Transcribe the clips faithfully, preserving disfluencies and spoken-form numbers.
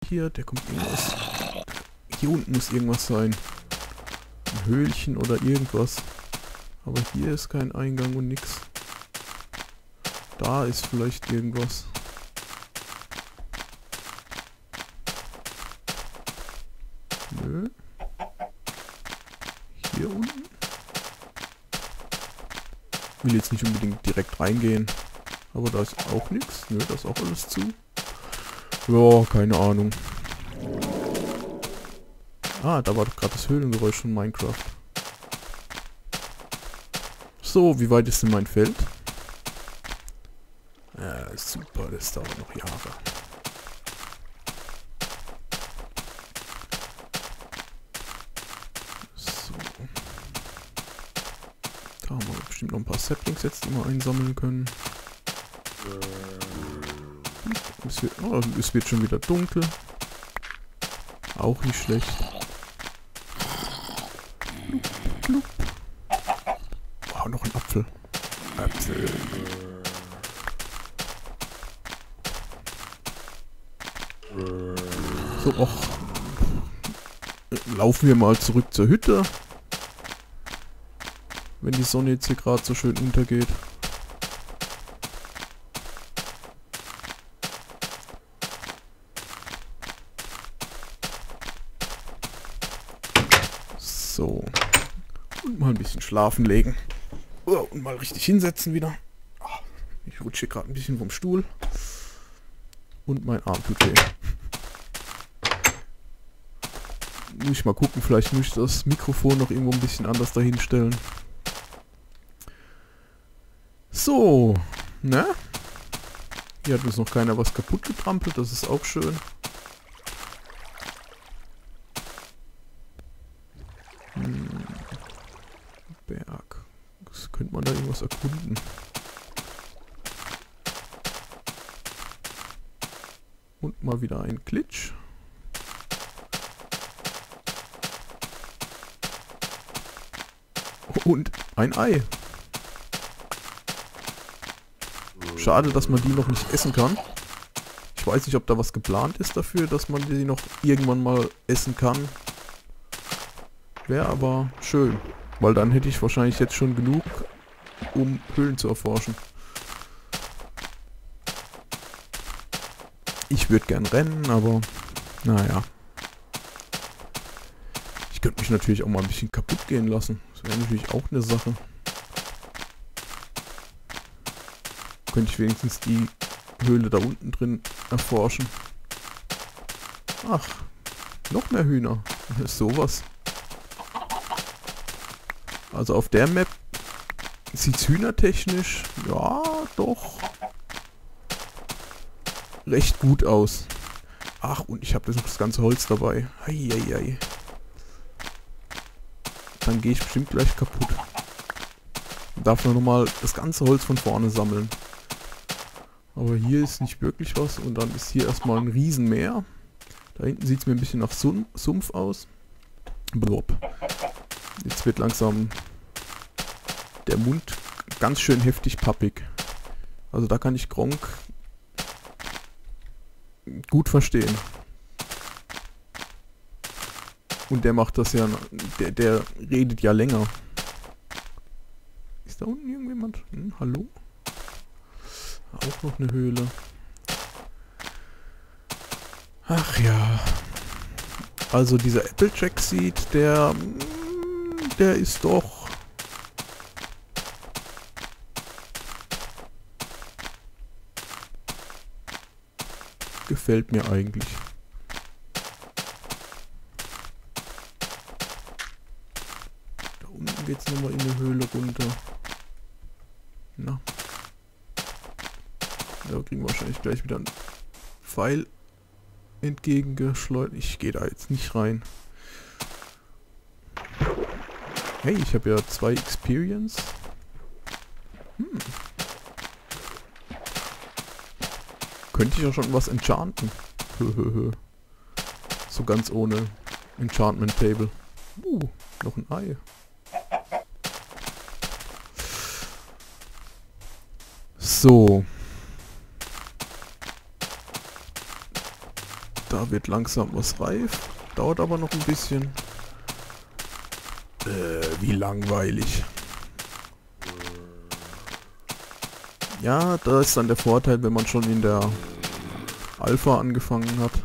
Hier, der kommt irgendwas. Hier unten muss irgendwas sein. Ein Höhlchen oder irgendwas. Aber hier ist kein Eingang und nix. Da ist vielleicht irgendwas. Nö. Hier unten. Will jetzt nicht unbedingt direkt reingehen. Aber da ist auch nichts. Nö, da ist auch alles zu. Ja, keine Ahnung. Ah, da war doch gerade das Höhlengeräusch von Minecraft. So, wie weit ist denn mein Feld? Ja, super, das dauert noch Jahre. So. Da haben wir bestimmt noch ein paar Saplings jetzt, die wir einsammeln können. Es wird, oh, es wird schon wieder dunkel. Auch nicht schlecht. Blub, blub. Oh, noch ein Apfel. Apfel. So, och. Laufen wir mal zurück zur Hütte. Wenn die Sonne jetzt hier gerade so schön untergeht. So. Und mal ein bisschen schlafen legen. Oh, und mal richtig hinsetzen wieder. Ich rutsche hier gerade ein bisschen vom Stuhl. Und mein Arm tut weh. Muss ich mal gucken, vielleicht muss ich das Mikrofon noch irgendwo ein bisschen anders dahin stellen. So, ne? Hier hat uns noch keiner was kaputt getrampelt, das ist auch schön. Hm. Berg. Das könnte man da irgendwas erkunden. Und mal wieder ein Glitch. Und ein Ei. Schade, dass man die noch nicht essen kann. Ich weiß nicht, ob da was geplant ist dafür, dass man die noch irgendwann mal essen kann. Wäre aber schön. Weil dann hätte ich wahrscheinlich jetzt schon genug, um Höhlen zu erforschen. Ich würde gern rennen, aber naja. Ich könnte mich natürlich auch mal ein bisschen kaputt gehen lassen. Das wäre natürlich auch eine Sache. Könnte ich wenigstens die Höhle da unten drin erforschen. Ach, noch mehr Hühner. Das ist sowas. Also auf der Map sieht es hühnertechnisch, ja, doch recht gut aus. Ach, und ich habe noch das ganze Holz dabei. Eieiei. Dann gehe ich bestimmt gleich kaputt. Darf nur nochmal das ganze Holz von vorne sammeln. Aber hier ist nicht wirklich was. Und dann ist hier erstmal ein Riesenmeer. Da hinten sieht es mir ein bisschen nach Sum- Sumpf aus. Blop. Jetzt wird langsam der Mund ganz schön heftig pappig. Also da kann ich Gronkh gut verstehen. Und der macht das ja, der, der redet ja länger. Ist da unten irgendjemand? Hm, hallo? Auch noch eine Höhle. Ach ja. Also dieser Applejack Seed, der, der ist doch... Gefällt mir eigentlich. Da unten geht es nochmal in die Höhle runter. Na. Da kriegen wir wahrscheinlich gleich wieder einen Pfeil entgegengeschleudert. Ich gehe da jetzt nicht rein. Hey, ich habe ja zwei Experience. Hm. Könnte ich ja schon was enchanten. So ganz ohne Enchantment Table. Uh, noch ein Ei. So. Da wird langsam was reif. Dauert aber noch ein bisschen. Äh, wie langweilig. Ja, da ist dann der Vorteil, wenn man schon in der Alpha angefangen hat.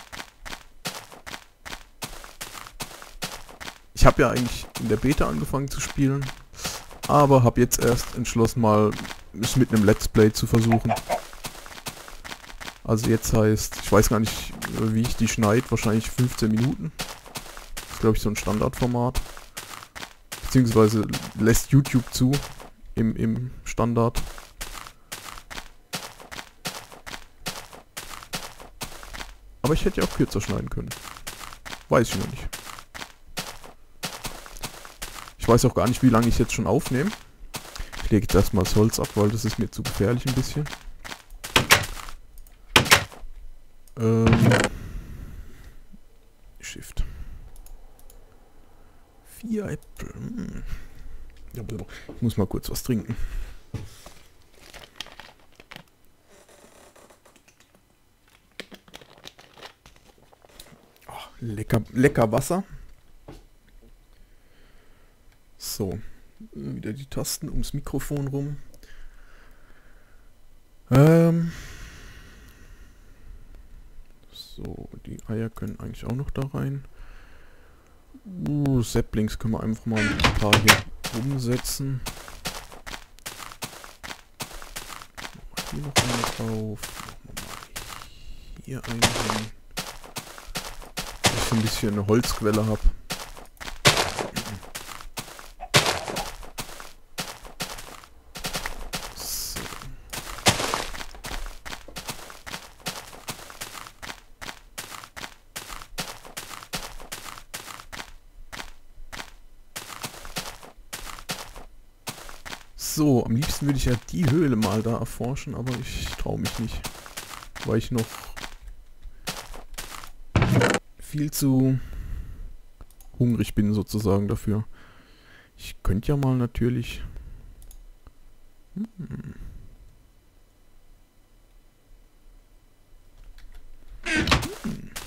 Ich habe ja eigentlich in der Beta angefangen zu spielen, aber habe jetzt erst entschlossen, mal es mit einem Let's Play zu versuchen. Also jetzt heißt, ich weiß gar nicht, wie ich die schneide, wahrscheinlich fünfzehn Minuten. Das ist, glaube ich, so ein Standardformat. Beziehungsweise lässt YouTube zu im, im Standard. Aber ich hätte ja auch kürzer schneiden können. Weiß ich noch nicht. Ich weiß auch gar nicht, wie lange ich jetzt schon aufnehme. Ich lege jetzt erstmal das Holz ab, weil das ist mir zu gefährlich ein bisschen. Ähm, Shift. Vier Äpfel. Hm. Ich muss mal kurz was trinken. Oh, lecker, lecker Wasser. So. Wieder die Tasten ums Mikrofon rum. Ähm... So, die Eier können eigentlich auch noch da rein. Uh, Saplings können wir einfach mal ein paar hier umsetzen. Hier noch eine drauf. Machen wir mal hier einen hin. Dass ich ein bisschen eine Holzquelle habe. So, am liebsten würde ich ja die Höhle mal da erforschen, aber ich traue mich nicht. Weil ich noch viel zu hungrig bin sozusagen dafür. Ich könnte ja mal natürlich... Hm. Hm.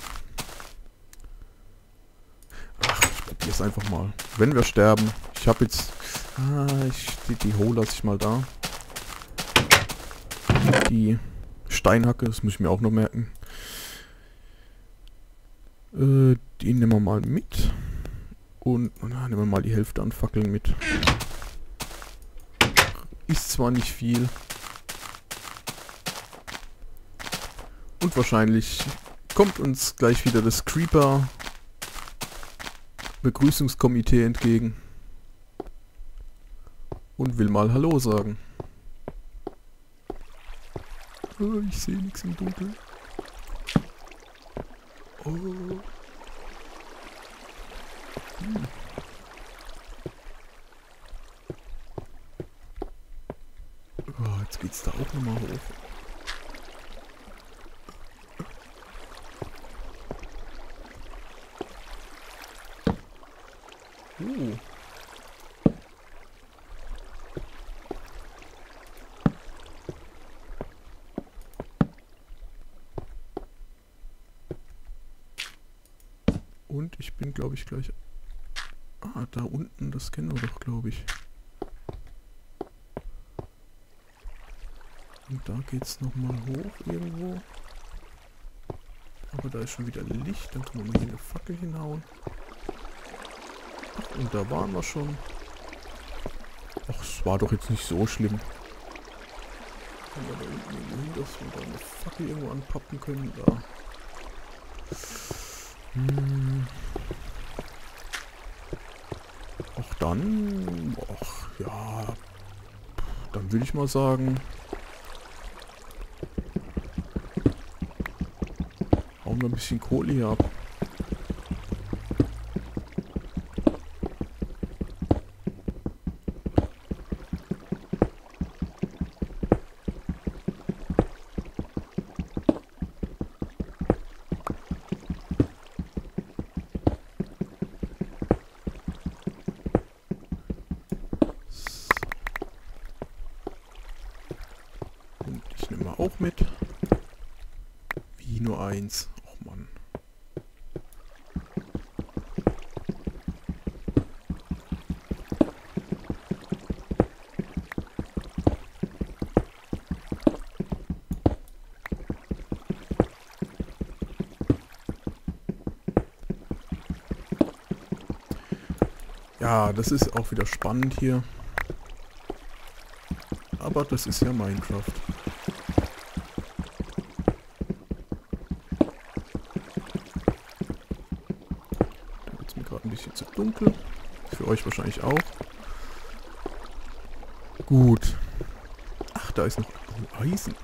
Ach, ich probiere es einfach mal. Wenn wir sterben. Ich habe jetzt... Ah, ich, die, die Hole lasse ich mal da. Die Steinhacke, das muss ich mir auch noch merken. Äh, die nehmen wir mal mit. Und na, nehmen wir mal die Hälfte an Fackeln mit. Ist zwar nicht viel. Und wahrscheinlich kommt uns gleich wieder das Creeper Begrüßungskomitee entgegen. Und will mal Hallo sagen. Oh, ich sehe nichts im Dunkeln. Oh. Hm. Oh, jetzt geht's da auch nochmal hoch. Uh. Und ich bin, glaube ich, gleich... Ah, da unten, das kennen wir doch, glaube ich. Und da geht's nochmal hoch irgendwo. Aber da ist schon wieder Licht, dann können wir mal hier eine Fackel hinhauen. Ach, und da waren wir schon. Ach, es war doch jetzt nicht so schlimm. Können wir da unten irgendwo hin, dass wir da eine Fackel irgendwo anpappen können? Da. Hm. Auch dann, ach ja, dann würde ich mal sagen, hauen wir ein bisschen Kohle hier ab. Auch mit. Wie nur eins. Och Mann. Ja, das ist auch wieder spannend hier. Aber das ist ja Minecraft. Da wird es mir gerade ein bisschen zu dunkel. Für euch wahrscheinlich auch. Gut. Ach, da ist noch oh, Eisen.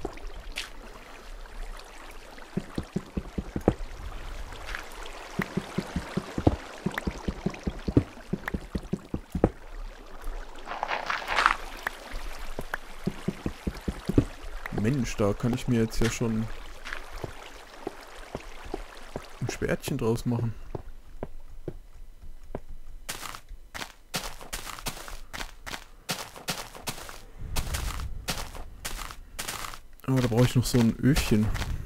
Mensch, da kann ich mir jetzt ja schon ein Schwertchen draus machen. Aber da brauche ich noch so ein Öfchen.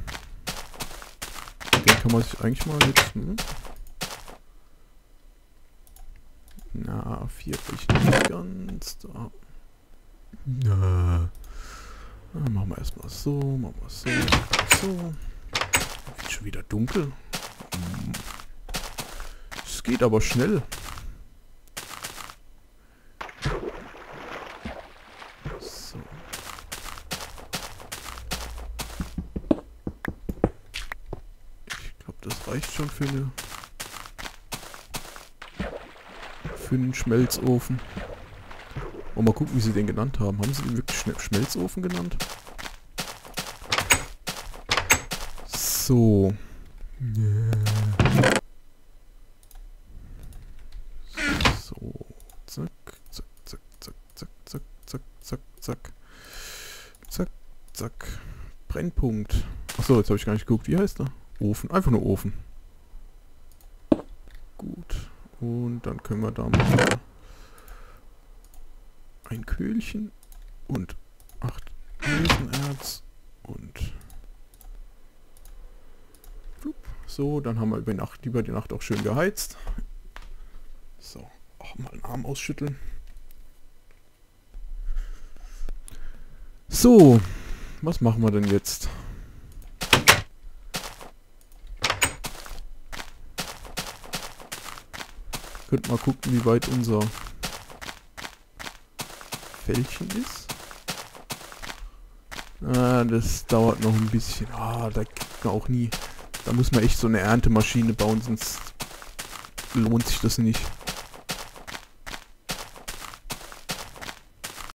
Den kann man sich eigentlich mal jetzt... Hm? Na, vier ich nicht ganz. Da. Na. Na, machen wir erstmal so, machen wir so, so. Wird schon wieder dunkel. Es geht aber schnell. So. Ich glaube, das reicht schon für eine für einen Schmelzofen. Und mal gucken, wie sie den genannt haben. Haben sie den wirklich Sch Schmelzofen genannt? So. Yeah. So. Zack, zack, zack, zack, zack, zack, zack, zack, zack. Zack, zack. Brennpunkt. Achso, jetzt habe ich gar nicht geguckt. Wie heißt der? Ofen. Einfach nur Ofen. Gut. Und dann können wir da mal ein Köhlchen und acht Eisenerz und so, dann haben wir über die Nacht, über die Nacht auch schön geheizt. So, auch mal einen Arm ausschütteln. So, was machen wir denn jetzt? Könnt mal gucken, wie weit unser Fällchen ist. Ah, das dauert noch ein bisschen. Ah, da kriegt man auch nie. Da muss man echt so eine Erntemaschine bauen, sonst lohnt sich das nicht.